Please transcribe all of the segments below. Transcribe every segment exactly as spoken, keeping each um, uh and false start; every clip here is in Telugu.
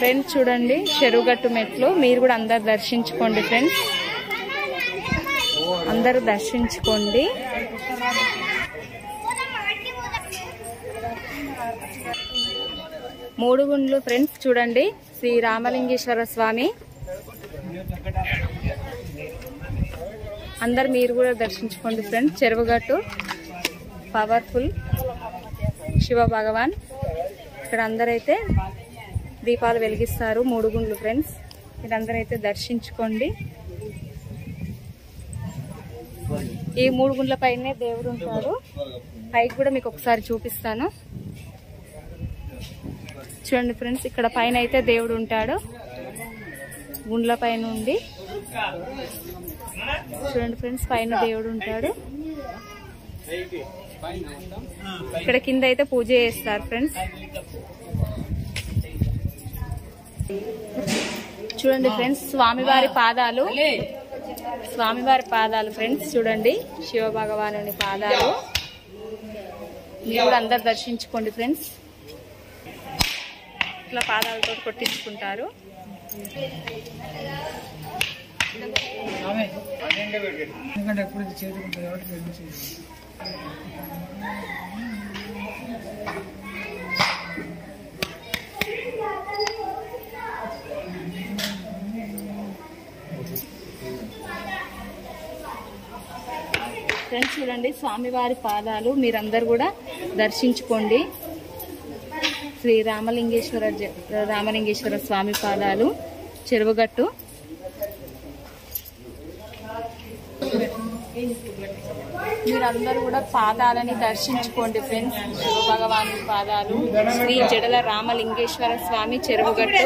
ఫ్రెండ్స్ చూడండి చెరువుగట్టు మెట్లు మీరు కూడా అందరు దర్శించుకోండి ఫ్రెండ్స్, అందరూ దర్శించుకోండి. మూడు గుండ్లు ఫ్రెండ్స్ చూడండి శ్రీ రామలింగేశ్వర స్వామి, అందరు మీరు కూడా దర్శించుకోండి ఫ్రెండ్స్. చెరువుగట్టు పవర్ఫుల్ శివ భగవాన్, ఇక్కడ అందరైతే దీపాలు వెలిగిస్తారు. మూడు గుండ్లు ఫ్రెండ్స్ మీరందరైతే దర్శించుకోండి. ఈ మూడు గుండ్ల పైనే దేవుడు ఉంటాడు, పైకి కూడా మీకు ఒకసారి చూపిస్తాను చూడండి ఫ్రెండ్స్. ఇక్కడ పైన అయితే దేవుడు ఉంటాడు గుండ్ల పైన ఉండి చూడండి ఫ్రెండ్స్, పైన దేవుడు ఉంటాడు. ఇక్కడ కింద అయితే పూజ చేస్తారు ఫ్రెండ్స్. చూడండి ఫ్రెండ్స్ స్వామివారి పాదాలు, స్వామివారి పాదాలు ఫ్రెండ్స్ చూడండి, శివ భగవానుని పాదాలు మీరు కూడా అందరు దర్శించుకోండి ఫ్రెండ్స్. ఇట్లా పాదాలతో కొట్టించుకుంటారు. ఫ్రెండ్స్ చూడండి స్వామివారి పాదాలు మీరందరూ కూడా దర్శించుకోండి. శ్రీ రామలింగేశ్వర రామలింగేశ్వర స్వామి పాదాలు చెరువుగట్టు. మీరందరూ కూడా పాదాలని దర్శించుకోండి ఫ్రెండ్స్. శివ భగవాను పాదాలు, శ్రీ జడల రామలింగేశ్వర స్వామి చెరువుగట్టు.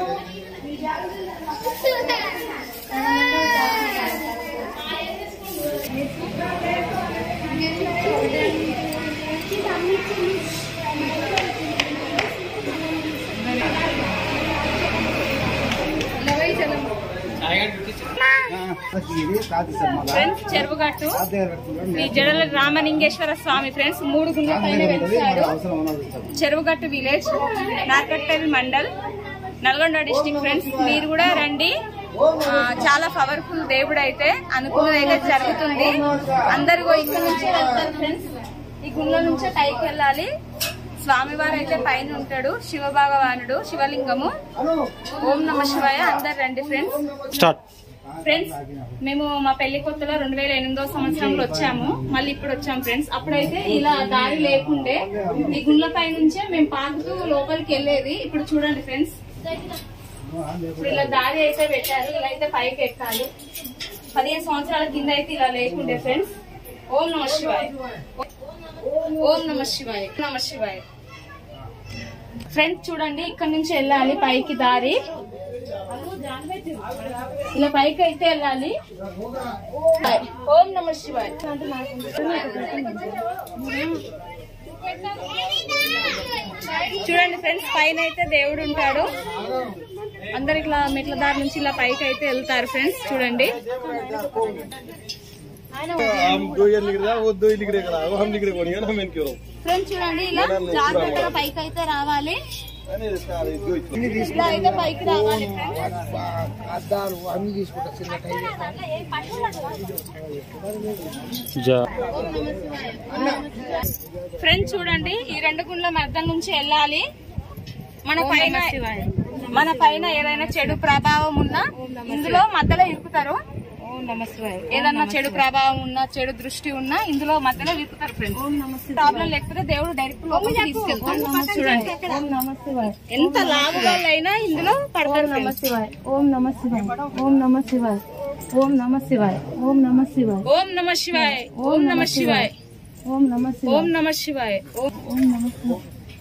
ఫ్రెండ్స్ చెరువుగట్టు శ్రీ జడల రామలింగేశ్వర స్వామి ఫ్రెండ్స్ మూడు గుండ్ల పైన వెలిసాడు. Cheruvugattu village, Narketpally mandal, Nalgonda district friends. మీరు కూడా రండి, చాలా పవర్ఫుల్ దేవుడు అయితే అనుకున్నది అయితే జరుగుతుంది. అందరు ఇక్కడ నుంచే వెళ్తారు ఫ్రెండ్స్, ఈ గుండ్ల నుంచే పైకి వెళ్ళాలి. స్వామివారు అయితే పైన ఉంటాడు, శివ భగవానుడు శివలింగము. ఓం నమ శివాయ. అందరు రండి ఫ్రెండ్స్. ఫ్రెండ్స్ మేము మా పెళ్లి కొత్తలో రెండు వేల ఎనిమిదో సంవత్సరంలో వచ్చాము, మళ్ళీ ఇప్పుడు వచ్చాము ఫ్రెండ్స్. అప్పుడైతే ఇలా దారి లేకుండే ఈ గుండ్ల పై నుంచే మేము పాకుతూ లోపలికి వెళ్ళేది. ఇప్పుడు చూడండి ఫ్రెండ్స్, ఇప్పుడు ఇలా దారి అయితే పెట్టారు, ఇలా అయితే పైకి ఎక్కాలి. పదిహేను సంవత్సరాల కింద అయితే ఇలా లేకుండే ఫ్రెండ్స్. ఓం నమ శివాయ, ఓం నమ శివాయ, నమ శివాయ. ఫ్రెండ్స్ చూడండి ఇక్కడ నుంచి వెళ్ళాలి పైకి దారి, ఇలా పైకి అయితే వెళ్ళాలి. ఓం నమ శివాయ. చూడండి ఫ్రెండ్స్ పైన అయితే దేవుడు ఉంటాడు. అందరు ఇట్లా మెట్ల దారి నుంచి ఇలా పైకి అయితే వెళ్తారు ఫ్రెండ్స్. చూడండి ఫ్రెండ్స్ చూడండి ఇలా జాగ్రత్తగా పైకి అయితే రావాలి, ఇలా అయితే పైకి రావాలి ఫ్రెండ్స్. చూడండి ఈ రెండు గుండ్ల మధ్య నుంచి వెళ్ళాలి. మన పైన మన పైన ఏదైనా చెడు ప్రభావం ఉన్నా ఇందులో మధ్యలో ఇరుకుతారు. ఏదన్నా చెడు ప్రభావం ఉన్నా చెడు దృష్టి ఉన్నా ఇందులో మధ్యలో ఇరుకుతారు ఫ్రెండ్స్. ప్రాబ్లం లేకపోతే దేవుడు డైరెక్ట్ లోపలికి తీసుకెళ్తాడు. చూడండి ఎంత లాభాలైనా ఇందులో పడతారు. నమ శివాయ. ఓం నమ శివాయ, ఓం నమ శివాయ, ఓం నమ శివాయ, ఓం నమ శివాయ, ఓం నమ శివాయ, ఓం నమ శివాయ, ఓం నమ శివాయ, ఓం నమ శివాయ, ఓం నమ శివాయ.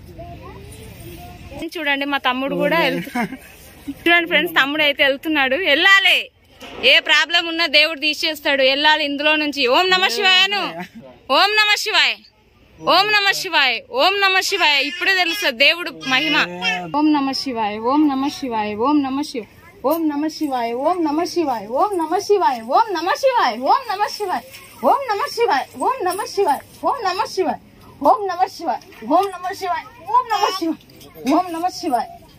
చూడండి మా తమ్ముడు కూడా చూడండి ఫ్రెండ్స్, తమ్ముడు అయితే వెళ్తున్నాడు. వెళ్ళాలి, ఏ ప్రాబ్లం ఉన్నా దేవుడు తీసేస్తాడు. వెళ్ళాలి ఇందులో నుంచి. ఓం నమ శివాయను, ఓం నమ శివాయ, ఓం నమ శివాయ, ఓం నమ శివాయ. ఇప్పుడే తెలుస్తుంది దేవుడు మహిమ. ఓం నమ శివాయ, ఓం నమ శివాయ, ఓం నమ శివ, ఓం నమ శివాయ, ఓం నమ శివాయ, ఓం నమ శివాయ, ఓం నమ శివాయ, ఓం నమ శివాయ, ఓం నమ శివాయ, ఓం నమ శివాయ, ఓం నమ శివాయ, ఓం నమ శివాయ, ఓం నమ శివాయ, ఓం నమ శివాయ, ఓం నమ శివాయ,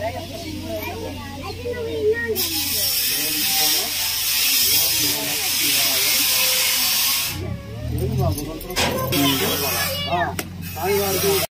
బాబు